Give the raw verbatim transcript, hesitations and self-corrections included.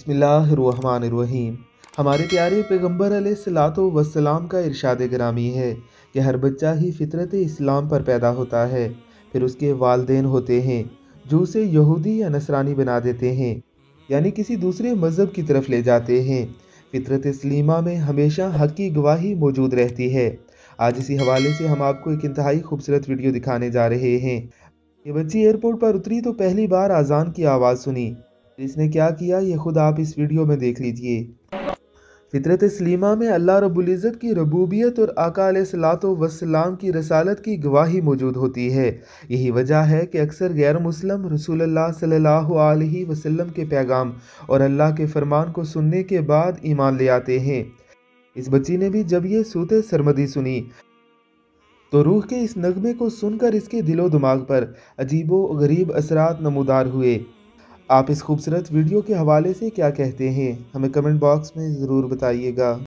बिस्मिल्लाहिर्रहमानिर्रहीम। हमारे प्यारे पैगम्बर अलैहिस्सलातो वस्सलाम का इरशाद ग्रामी है कि हर बच्चा ही फितरत इस्लाम पर पैदा होता है, फिर उसके वालिदैन होते हैं जो उसे यहूदी या नसरानी बना देते हैं, यानी किसी दूसरे मज़हब की तरफ ले जाते हैं। फितरत इस्लामा में हमेशा हक़ की गवाही मौजूद रहती है। आज इसी हवाले से हम आपको एक इंतहाई खूबसूरत वीडियो दिखाने जा रहे हैं। ये बच्ची एयरपोर्ट पर उतरी तो पहली बार आज़ान की आवाज़ सुनी। इसने क्या किया ये खुद आप इस वीडियो में देख लीजिए। फितरत इस्लामा में अल्लाह रब्बुल इज़्ज़त की रबूबियत और आका अलैहिस्सलातो वस्सलाम की रसालत की गवाही मौजूद होती है। यही वजह है कि अक्सर गैर मुस्लिम रसूलुल्लाह सल्लल्लाहु अलैहि वसल्लम के पैगाम और अल्लाह के फरमान को सुनने के बाद ईमान ले आते हैं। इस बच्ची ने भी जब ये सूरत सरमदी सुनी तो रूह के इस नगमे को सुनकर इसके दिलो दिमाग पर अजीबो गरीब असरात नमूदार हुए। आप इस खूबसूरत वीडियो के हवाले से क्या कहते हैं, हमें कमेंट बॉक्स में ज़रूर बताइएगा।